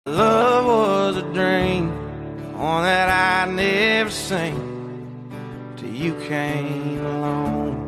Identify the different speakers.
Speaker 1: Love was a dream, one that I never seen till you came along.